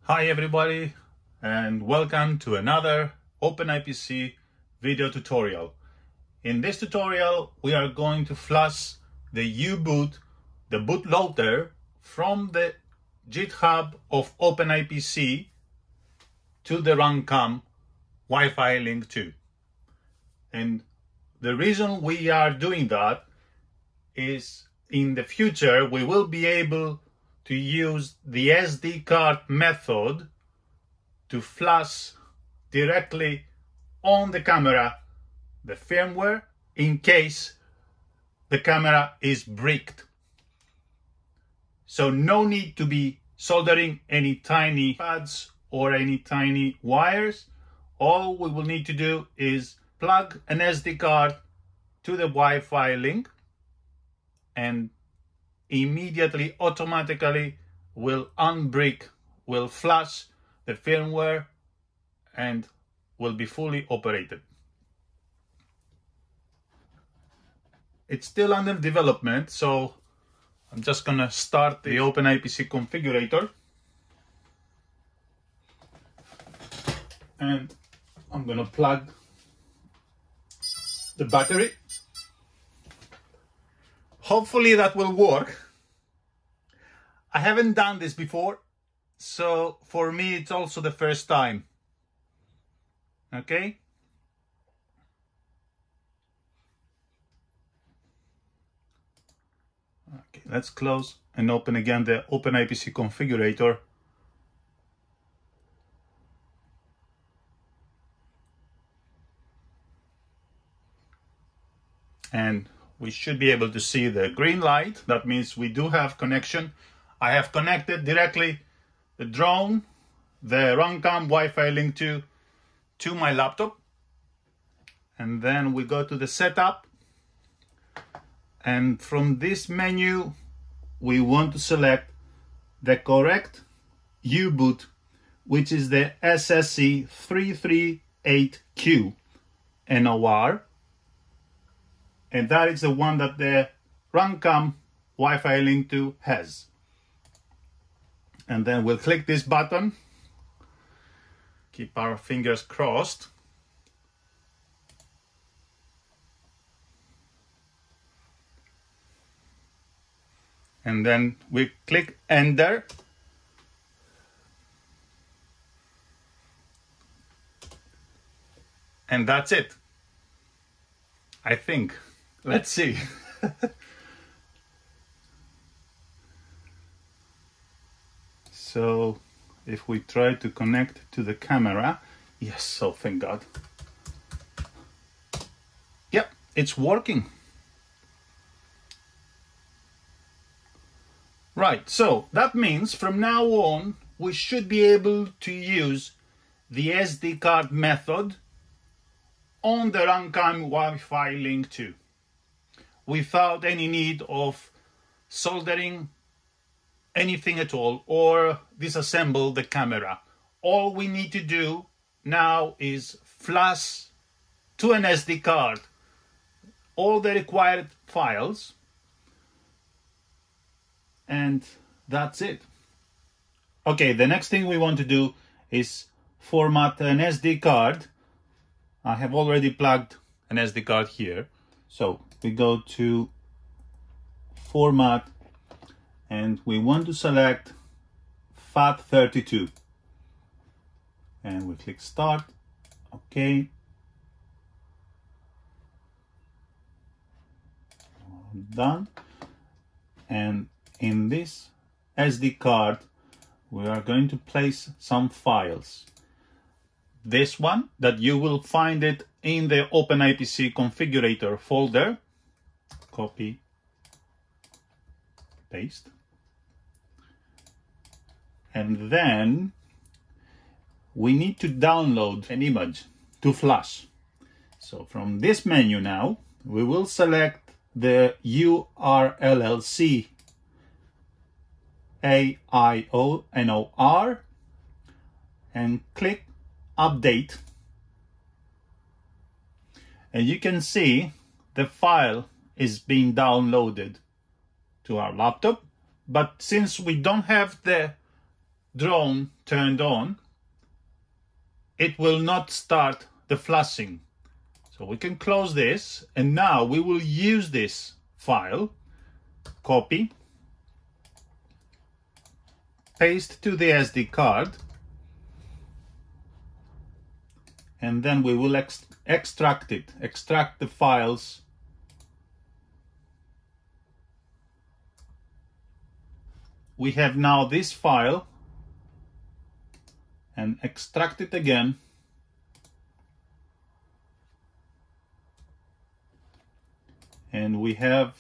Hi everybody, and welcome to another OpenIPC video tutorial. In this tutorial we are going to flash the U-boot, the bootloader, from the GitHub of OpenIPC to the RunCam WifiLink 2. And the reason we are doing that is in the future we will be able to use the SD card method to flash directly on the camera the firmware in case the camera is bricked. So no need to be soldering any tiny pads or any tiny wires. All we will need to do is plug an SD card to the Wi-Fi link and immediately, automatically will unbrick, will flash the firmware and will be fully operated. It's still under development, so I'm just gonna start the OpenIPC configurator and I'm gonna plug the battery. Hopefully that will work. I haven't done this before, so for me it's also the first time. Okay? Okay, let's close and open again the OpenIPC configurator. And we should be able to see the green light. That means we do have connection. I have connected directly the drone, the RunCam WifiLink 2 to my laptop. And then we go to the setup. And from this menu, we want to select the correct U-boot, which is the SSC 338Q NOR. And that is the one that the RunCam WifiLink 2 has. And then we'll click this button. Keep our fingers crossed. And then we click enter. And that's it, I think. Let's see. So if we try to connect to the camera, yes, so thank God. Yep, it's working. Right, so that means from now on we should be able to use the SD card method on the RunCam WifiLink 2 without any need of soldering anything at all or disassemble the camera. All we need to do now is flash to an SD card all the required files, and that's it. Okay, the next thing we want to do is format an SD card. I have already plugged an SD card here. So we go to format and we want to select FAT32 and we click start. Okay, done. And in this SD card we are going to place some files. This one that you will find it in the OpenIPC configurator folder. Copy, paste. And then we need to download an image to flash. So from this menu now, we will select the URLLC AIONOR and click update. And you can see the file is being downloaded to our laptop. But since we don't have the drone turned on, it will not start the flashing. So we can close this, and now we will use this file, copy, paste to the SD card, and then we will extract it, extract the files. We have now this file, and extract it again. And we have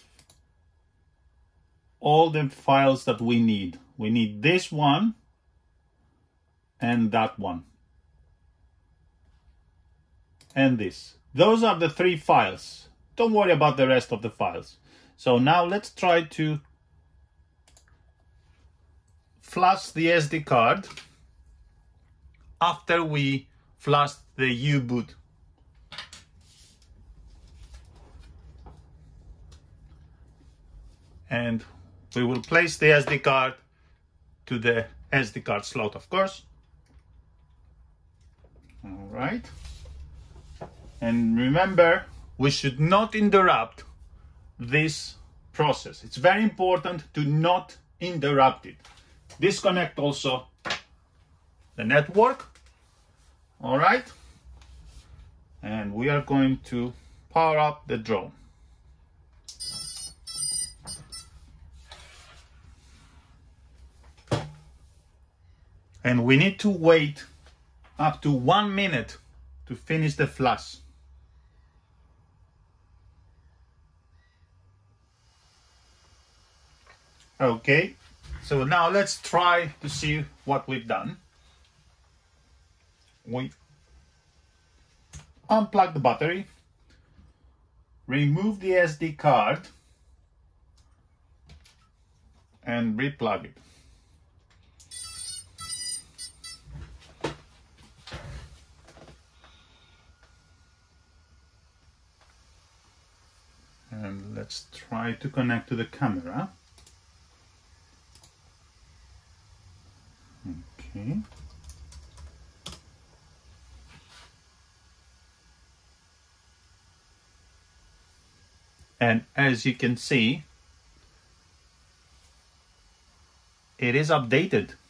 all the files that we need. We need this one and that one. And this. Those are the 3 files. Don't worry about the rest of the files. So now let's try to flash the SD card after we flash the U-boot. And we will place the SD card to the SD card slot, of course. All right. And remember, we should not interrupt this process. It's very important to not interrupt it. Disconnect also the network. All right. And we are going to power up the drone. And we need to wait up to 1 minute to finish the flash. Okay, so now let's try to see what we've done. We unplug the battery, remove the SD card, and replug it. And let's try to connect to the camera. Okay. And as you can see, it is updated.